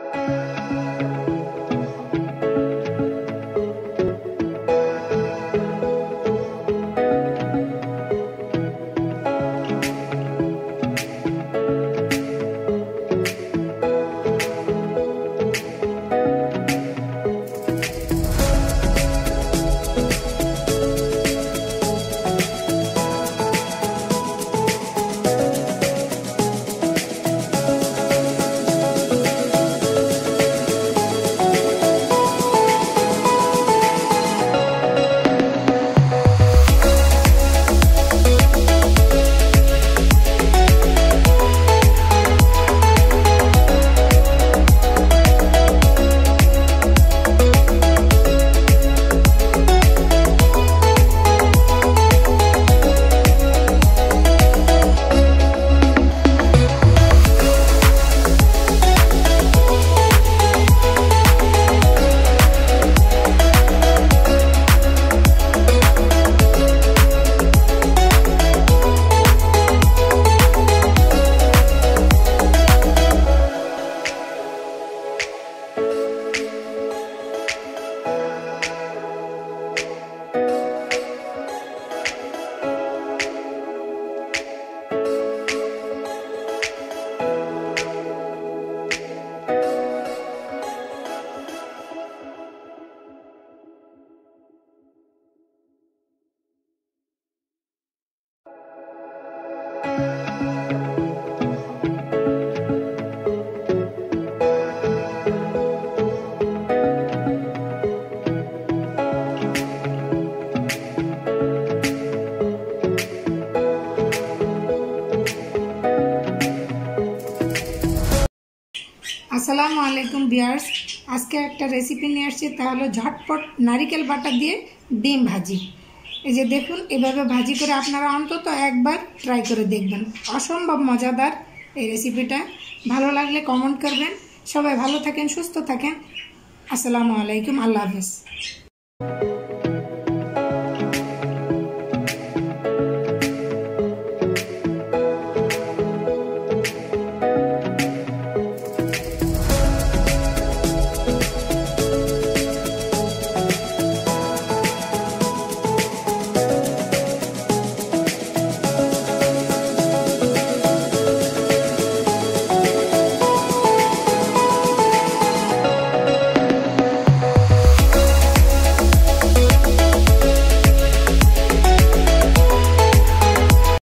আসসালামু আলাইকুম ভিউয়ার্স, আজকে একটা রেসিপি নিয়ে আসছি, তা হলো ঝটপট নারিকেল বাটার দিয়ে ডিম ভাজি। এই যে দেখুন, এভাবে ভাজি করে আপনারা অন্তত একবার ট্রাই করে দেখবেন। অসম্ভব মজাদার এই রেসিপিটা। ভালো লাগলে কমেন্ট করবেন। সবাই ভালো থাকেন, সুস্থ থাকেন। আসসালামু আলাইকুম, আল্লাহ হাফেজ।